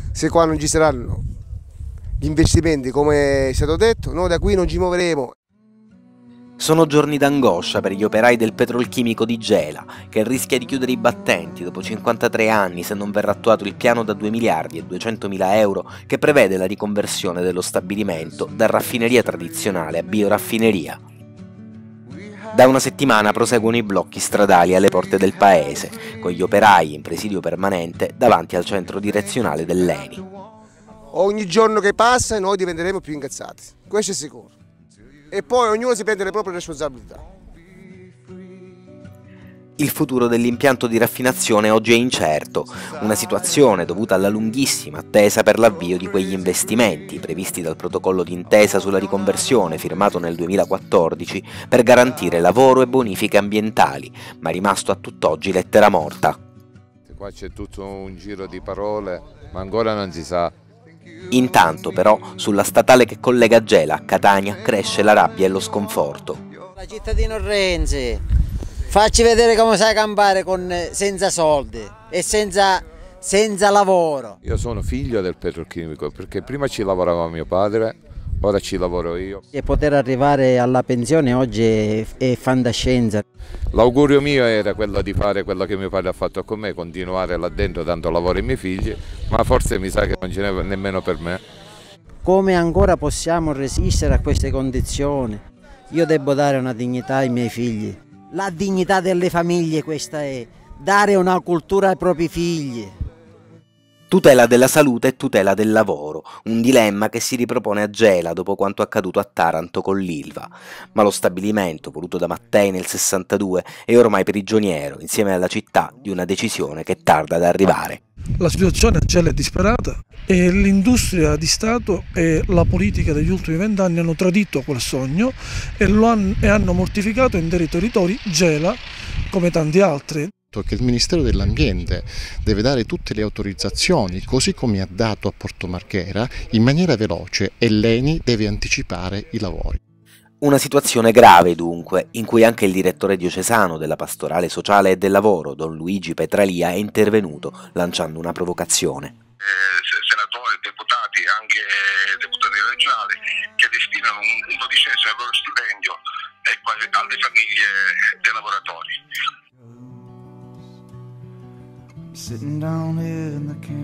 Se qua non ci saranno gli investimenti come è stato detto, noi da qui non ci muoveremo. Sono giorni d'angoscia per gli operai del petrolchimico di Gela, che rischia di chiudere i battenti dopo 53 anni se non verrà attuato il piano da 2 miliardi e 200 mila euro che prevede la riconversione dello stabilimento da raffineria tradizionale a bioraffineria. Da una settimana proseguono i blocchi stradali alle porte del paese, con gli operai in presidio permanente davanti al centro direzionale dell'ENI. Ogni giorno che passa noi diventeremo più incazzati, questo è sicuro. E poi ognuno si prende le proprie responsabilità. Il futuro dell'impianto di raffinazione oggi è incerto, una situazione dovuta alla lunghissima attesa per l'avvio di quegli investimenti previsti dal protocollo d'intesa sulla riconversione firmato nel 2014 per garantire lavoro e bonifiche ambientali, ma rimasto a tutt'oggi lettera morta. Qua c'è tutto un giro di parole, ma ancora non si sa. Intanto però sulla statale che collega Gela a Catania cresce la rabbia e lo sconforto. La cittadino Renzi, facci vedere come sai campare senza soldi e senza lavoro. Io sono figlio del petrolchimico perché prima ci lavorava mio padre, ora ci lavoro io. E poter arrivare alla pensione oggi è fantascienza. L'augurio mio era quello di fare quello che mio padre ha fatto con me, continuare là dentro dando lavoro ai miei figli, ma forse mi sa che non ce n'è nemmeno per me. Come ancora possiamo resistere a queste condizioni? Io devo dare una dignità ai miei figli. La dignità delle famiglie questa è, dare una cultura ai propri figli. Tutela della salute e tutela del lavoro, un dilemma che si ripropone a Gela dopo quanto accaduto a Taranto con l'Ilva. Ma lo stabilimento, voluto da Mattei nel 62, è ormai prigioniero, insieme alla città, di una decisione che tarda ad arrivare. La situazione a Gela è disperata e l'industria di Stato e la politica degli ultimi 20 anni hanno tradito quel sogno e hanno mortificato interi territori, Gela come tanti altri. Che il Ministero dell'Ambiente deve dare tutte le autorizzazioni, così come ha dato a Porto Marghera, in maniera veloce e l'ENI deve anticipare i lavori. Una situazione grave dunque, in cui anche il direttore diocesano della Pastorale Sociale e del Lavoro, Don Luigi Petralia, è intervenuto lanciando una provocazione. Senatori, deputati, anche deputati regionali che destinano un 12° del loro stipendio alle famiglie dei lavoratori. Sitting down here in the camp.